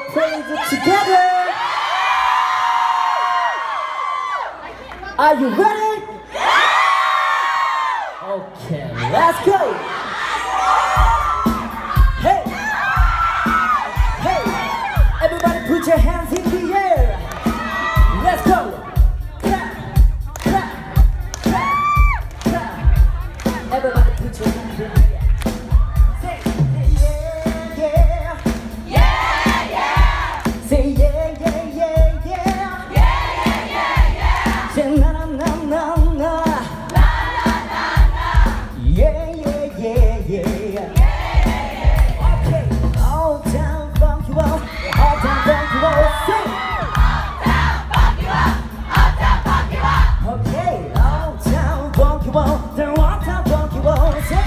praise it together. Are you ready? Okay, let's go. Hey, hey, everybody put your hands in the air. Let's go. Clap, clap, clap, clap. Everybody put your hands in the air. Say yeah, yeah, yeah, yeah. Say yeah, yeah, yeah, yeah, yeah, yeah, yeah, yeah. Say na na na na na, la la la la. Yeah, yeah, yeah, yeah, yeah. Okay, all down funky wall, all down funky wall. Say. Okay, all down funky wall, then all down funky wall. Say.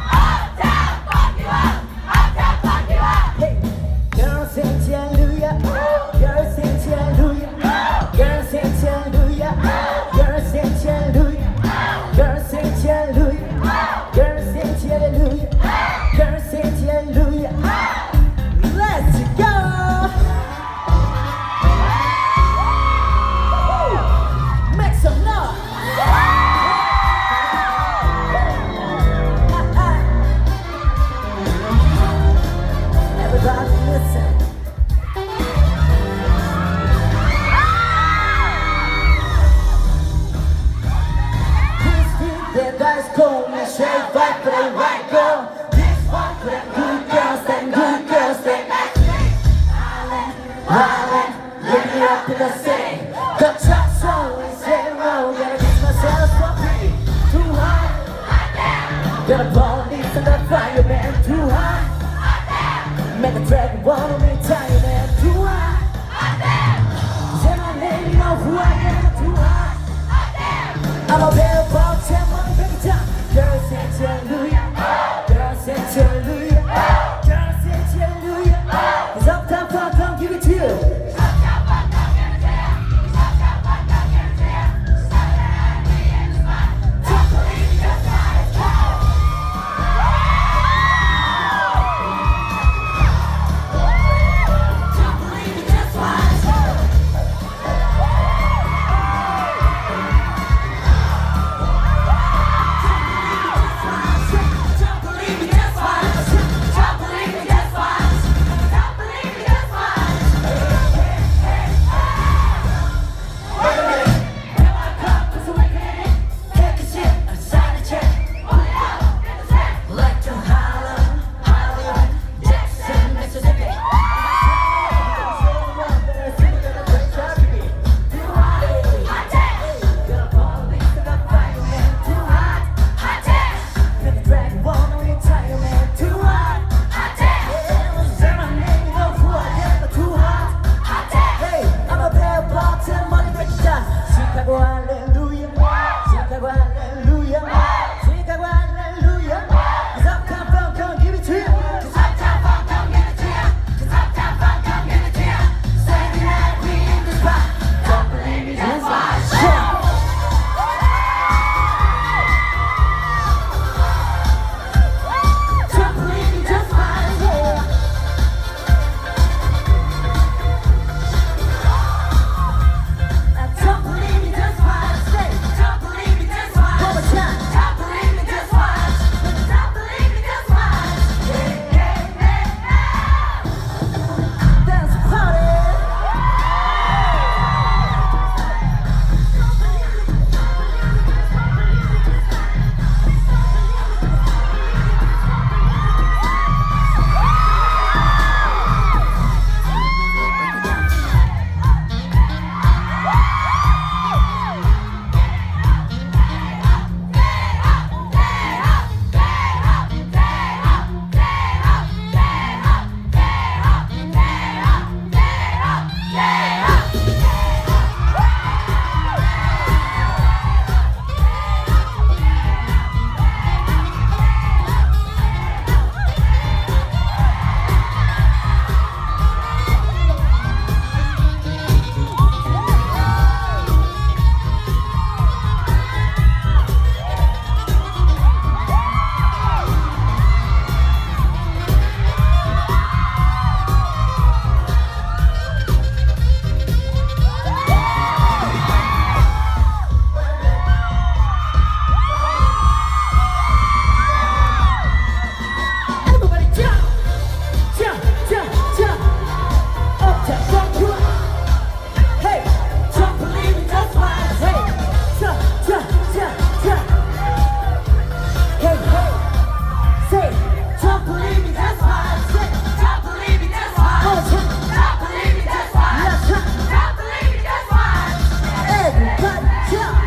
Girls sing hallelujah, girls sing hallelujah, girls sing hallelujah, girls sing hallelujah, girls sing hallelujah, girls sing hallelujah, girls sing hallelujah. Let's go! Make some noise! Everybody listen. Their dice cold and shake back for the right girl. This one for the good girls, them good girls, they act wildin', wildin', lift it up to the city. The top song is zero, gotta get myself puppy. Too high, got a police and a fireman. Too high, make a dragon wanna be tired, man. Too high, say my name, you know who I am. Too high, I'm a better ball, tell my baby time. Girls sing hallelujah, girls sing hallelujah, girls sing hallelujah. It's Uptown Funk, I'll give it to you. everybody jump.